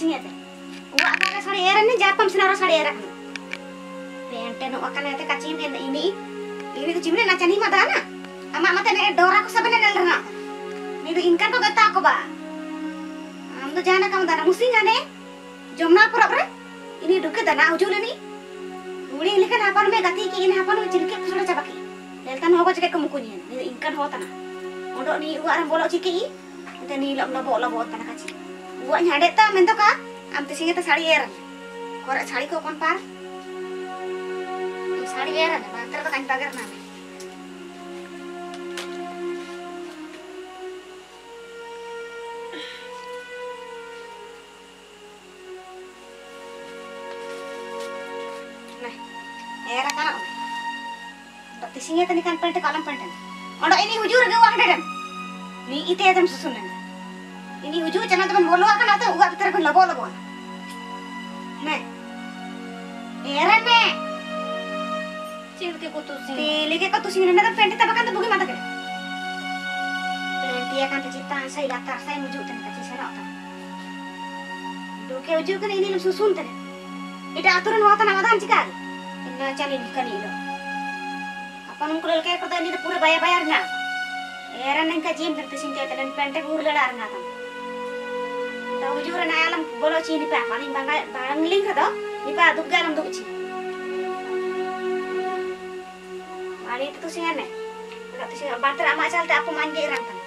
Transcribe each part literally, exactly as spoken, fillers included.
sini aja. Gua akan sari era nih japam sinaro sari era. Pente no akan nanti kacim ini ini tuh cimne naca nih madana. Ama mata nih dora aku sebenarnya ngelrena. Nih tuh inkan tuh gata aku ba. Am tuh jangan kamu dana musim gak nih? Jomna pura-pura. Ini duke dana ujul ini. Uli ini kan apa namanya gati ki ini apa namanya jadi kayak sudah cabaki. Deltan hoga cekek kemukunya. Nih inkan ho tanah. Modok nih gua orang bolok ciki. Nanti nih lok lobok lobok tanah kacil. Gua nyadek ta mentok ka. Am tuh singa tuh sari era. Korek sari kok kon par. Sari era nih, mantar tuh kan pagar nama. Nah, era kan. Berarti singa tuh nih kan pente kalam pente. Ondo ini hujur ge wak dedem. Ni ite adam susun nih. Ini hujur cina teman bolo akan atau gua bitar gun labo labo. Nah, era nih. Cilke kutusi. Cilke kutusi ini kan pente tabakan tuh bukan mata kan? Pente akan tercipta saya latar saya muju dan kasih saya otak. Duke uju kan ini susun tuh. Ida aturan watan amadan cikal. Inna cani kan ini. Apa nungkulel kayak kota ini pura bayar-bayar na. Era neng kajim tertising kayak dan pente pura lelar na kan. Tahu ujuran alam bolo cini pa paling bangga bangling kado. Ipa duga alam duci. Mari itu sih aneh. Enggak tuh sih banter ama asal tak aku manja irang kan.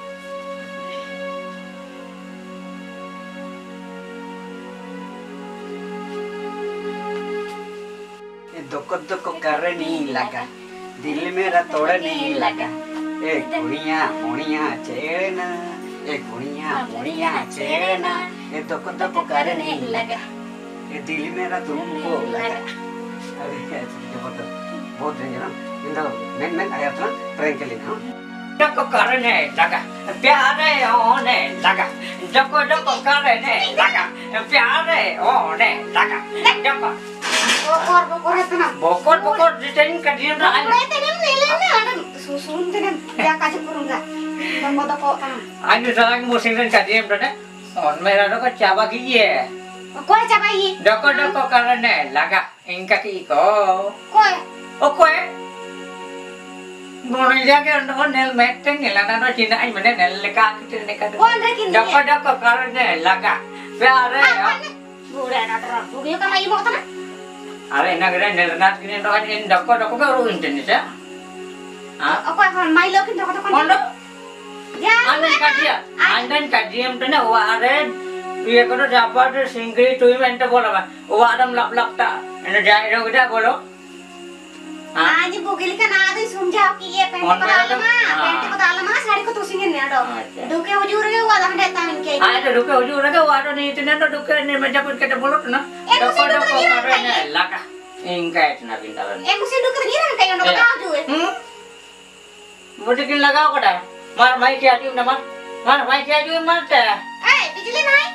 दुख दुख करनी लगा दिल मेरा तोड़ने लगा ए गुड़िया मुड़िया छेड़ना ए गुड़िया मुड़िया छेड़ना ए दुख दुख करने लगा ए दिल मेरा तुमको लगा अरे बहुत बहुत डेंजर इंदो मैं मैं आया था ट्रेन के लिए हां डको करने लगा प्यारे होने लगा डको डको करने लगा प्यारे होने लगा डको Bokor bokor itu na. Bokor bokor ditain kadiam na. Bokor itu nih nilainya ada susun tuh nih dia kasih kurung nggak. Dan mau dapet kan. Anu salang musim kan kadiam tuh nih. On merah doko caba kiye. Kue caba i. Doko doko karena laga ingka kiko. Kue. Oh kue. Boleh jaga on nel meeting nilana no cina aja mana nel leka kita neka. Kue rekin. Doko doko karena laga. Pyare. Boleh ada. Boleh kan lagi mau tanah. Are enak kan nelnat gini dokan ini doko doko baru internet ya. Ah? Aku akan main lagi doko doko. Kondo? Ya. Andan kajian, andan kajian tu na waran. Ia kono dapat singkiri tu ini ente bola ba. Waran lap lap ta. Ene jai dong kita bolo. Ah? Aja bukili kan ada sunjau kiye pente ko dalama, pente ko dalama sari ko tusingin ne ado. Duke ujur ge wadah det tamin ke. Ah itu duke ujur ge waran ni itu na duke ni macam pun kita bolot na. Doko doko karena laka. Ingkai na pintaran. Eh musim duke ngira kayak ndo tahu juga. Hmm. Mungkin lagau kada. Mar mai kia ju na mar. Mar mai kia ju mar ta. Eh, bijili naik.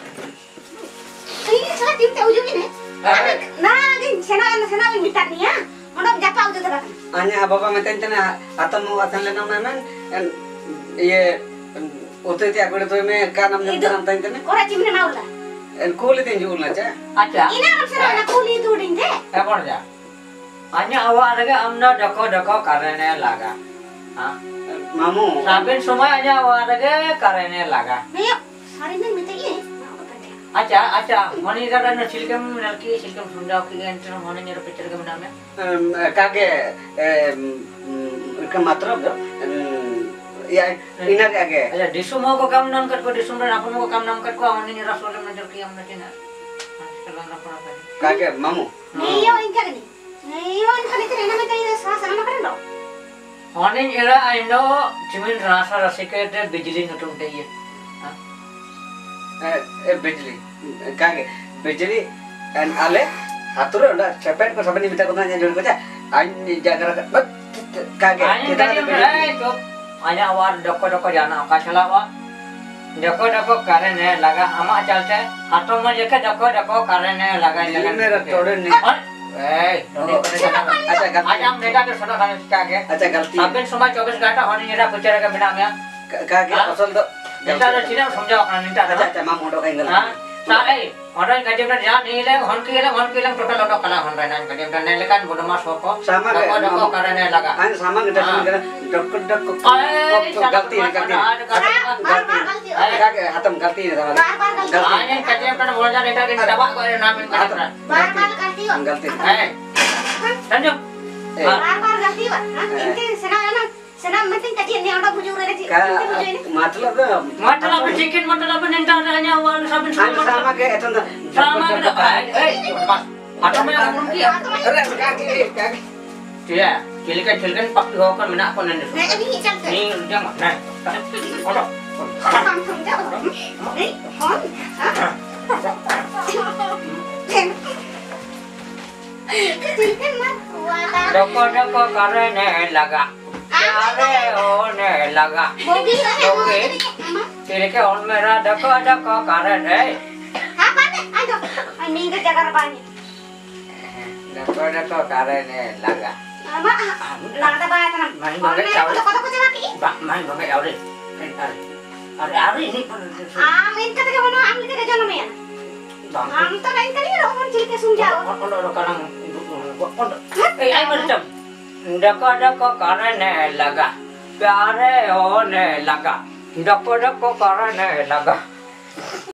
Ini salah tim tahu juga nih. Nah, gini, sana sana minta nih ya. Mondok japa udah terang. Anya bapak meten cina atau mau atan lena memen ye utu ti aku itu me kanam jam tanam tan cina. Orang cimne mau lah. En kuli tin jul na cha. Acha. Ini orang sana nak kuli itu ding deh. Apa aja? Anya awak ada amna doko doko karena laga. Hah? Mamu. Sampai semua aja awak ada karena laga. Ayo, hari ini minta ini. Acha acha moni kada na silkam nalki silkam sundau ki entro moni nyero picture ke namanya kage ke matrab do ya ina kage aja disu mau ko kam nam kat ko disu ran apun mau ko kam nam kat ko moni nyero sole na jor ki am na tina sekarang apa apa kage mamu iyo inka ni iyo inka ni tena me kai sa sa ma kan do moni era aindo jimin rasa rasike de bijli nutum te ye eh bijli kage bijli kan ale atur udah cepet ko sampai minta kona nyajur ko ja ani jaga kage kita ada to anya war doko doko jana ka chalawa doko doko karene laga ama chalte hato ma jeka doko doko karene laga laga mera tode ni eh acha acha हम देखा तो सुना था kage acha गलती अपन सुबह चौबीस घंटा होने जरा पुचरा का बिना में kage असल तो निंटा तो चिना समझाओ अपना निंटा अच्छा अच्छा मां मोटो कहीं गलत Sai, orang kajem dan jangan hilang, honki hilang, honki hilang total otak kalah honrai nan kajem dan nelekan bodoh mas hoko. Sama doko kayak doko karena laga. An sama kita sama kita dokter dokter Eh, galti galti. galti. Galti hatam galti nih sama. Bar-bar galti. Hanya kajem kan boleh jadi dari dapat kau yang namin kajem. Bar-bar galti wa. Galti. Eh, tanjung. Eh. Bar-bar galti wa. Hah? Inte senang senang senang penting kajian ni orang bujur ada sih. Ka Inte bujur ini. मतलब तो मतलब chicken मतलब निंदा रहने वाला सब an sama kayak itu tuh. sama ada. Eh, mas. Atau मैं aku kia. अरे kaki kaki. Dia, cilekan cilekan pak dihokan menak pun nanti. Nah, ini cak tu. Ni jangan. Nah. Otak. Faham faham jauh. Eh, hon. Ken. Kecilkan mah. Wah. Doko doko karena laga. Kare one laga. Bogi lah. Bogi. Cilekan on merah doko doko karena. Apa ni? Aduh. Ini ke jaga banyak. Doko doko karena laga. Ama, langkah banyak kan? Main banget jauh. Kota kota lagi. Bak main banget ya udah. Hari hari ini pun. Amin kata ke mana? Amin kata jangan main. Bang. Am tu lain kali orang orang cilik ke sunjau. Ondo ondo karang. Eh, ay macam. Doko doko karena laga. Pyare hone laga. Doko doko karena laga.